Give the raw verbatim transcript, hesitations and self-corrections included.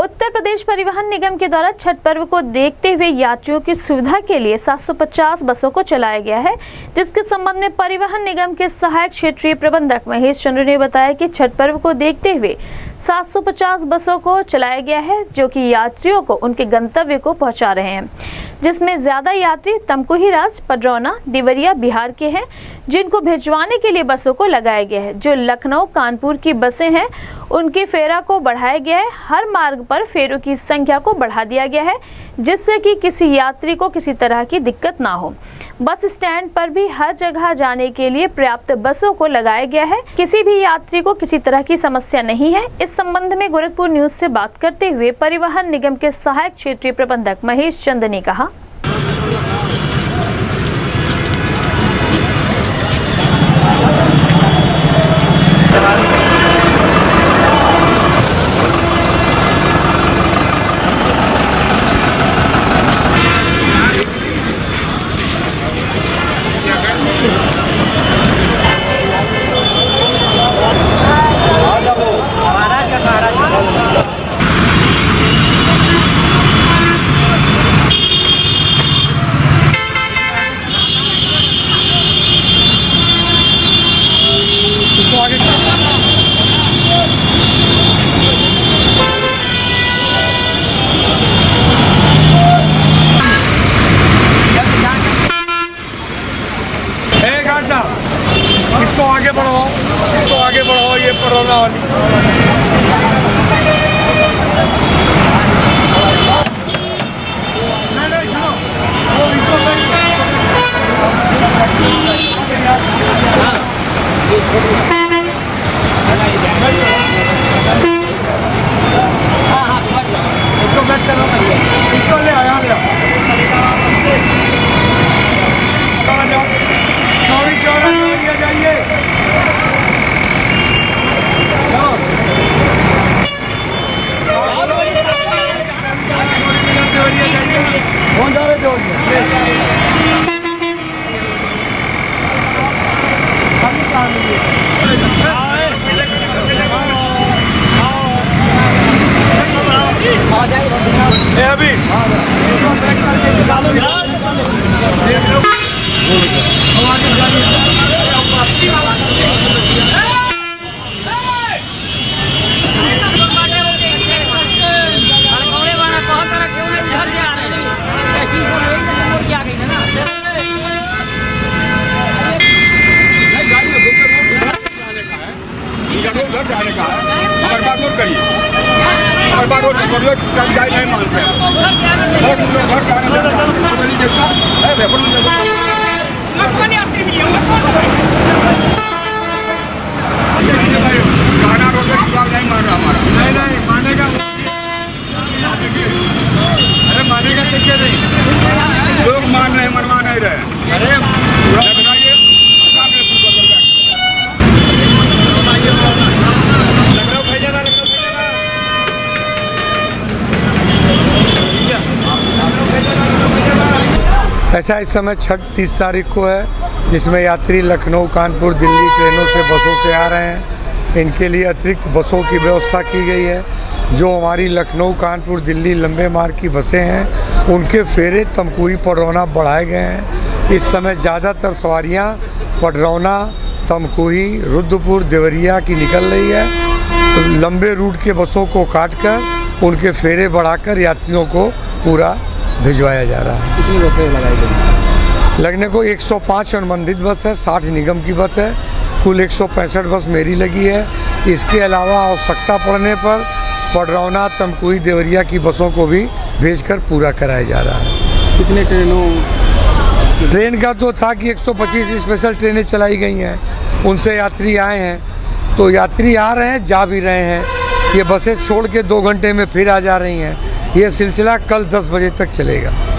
उत्तर प्रदेश परिवहन निगम के द्वारा छठ पर्व को देखते हुए यात्रियों की सुविधा के लिए सात सौ पचास बसों को चलाया गया है, जिसके संबंध में परिवहन निगम के सहायक क्षेत्रीय प्रबंधक महेश चंद्र ने बताया कि छठ पर्व को देखते हुए सात सौ पचास बसों को चलाया गया है, जो कि यात्रियों को उनके गंतव्य को पहुंचा रहे हैं, जिसमें ज्यादा यात्री तमकुहीराज, पडरौना, देवरिया बिहार के हैं, जिनको भिजवाने के लिए बसों को लगाया गया है। जो लखनऊ कानपुर की बसें हैं, उनके फेरा को बढ़ाया गया है। हर मार्ग पर फेरों की संख्या को बढ़ा दिया गया है, जिससे कि किसी यात्री को किसी तरह की दिक्कत ना हो। बस स्टैंड पर भी हर जगह जाने के लिए पर्याप्त बसों को लगाया गया है। किसी भी यात्री को किसी तरह की समस्या नहीं है। इस संबंध में गोरखपुर न्यूज से बात करते हुए परिवहन निगम के सहायक क्षेत्रीय प्रबंधक महेश चंद्र ने कहा, इसको आगे बढ़ाओ, इसको आगे बढ़ाओ, ये पडरौना वाली। इसको बैठ करो, इसको ले आया चौड़ी चौड़ा जाइए। कौन जा रहे थे? अभी घर जाने का है, अगर बात और करिए, अगर बात और करिए, चल जाए नहीं मानते हैं। और दूसरे घर जाने का है, देखता है, देखो ना गाना रोड पे जवाब नहीं मान रहा हमारा। नहीं नहीं मानेगा, अरे मानेगा कैसे नहीं, लोग मान रहे मनवा नहीं रहे। अरे बताइए ऐसा इस समय छठ तीस तारीख को है, जिसमें यात्री लखनऊ, कानपुर, दिल्ली ट्रेनों से, बसों से आ रहे हैं। इनके लिए अतिरिक्त बसों की व्यवस्था की गई है। जो हमारी लखनऊ, कानपुर, दिल्ली लंबे मार्ग की बसें हैं, उनके फेरे तमकुही, पडरौना बढ़ाए गए हैं। इस समय ज़्यादातर सवारियाँ पडरौना, तमकुही, रुद्रपुर, देवरिया की निकल रही है। तो लंबे रूट के बसों को काटकर उनके फेरे बढ़ाकर यात्रियों को पूरा भिजवाया जा रहा है। कितनी बसें लगाई गई? लगने को एक सौ पाँच अनुबंधित बस है, साठ निगम की बस है, कुल एक सौ पैंसठ बस मेरी लगी है। इसके अलावा आवश्यकता पड़ने पर पडरौना, तमकुही, देवरिया की बसों को भी भेजकर पूरा कराया जा रहा है। कितने ट्रेनों? ट्रेन का तो था कि एक सौ पच्चीस स्पेशल ट्रेनें चलाई गई हैं, उनसे यात्री आए हैं। तो यात्री आ रहे हैं, जा भी रहे हैं। ये बसें छोड़ के दो घंटे में फिर आ जा रही हैं। ये सिलसिला कल दस बजे तक चलेगा।